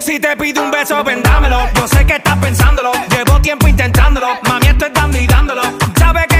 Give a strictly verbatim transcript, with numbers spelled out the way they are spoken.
Si te pido un beso, ven dámelo. Yo sé que estás pensándolo, llevo tiempo intentándolo. Mami, esto es dando y dándolo. Sabes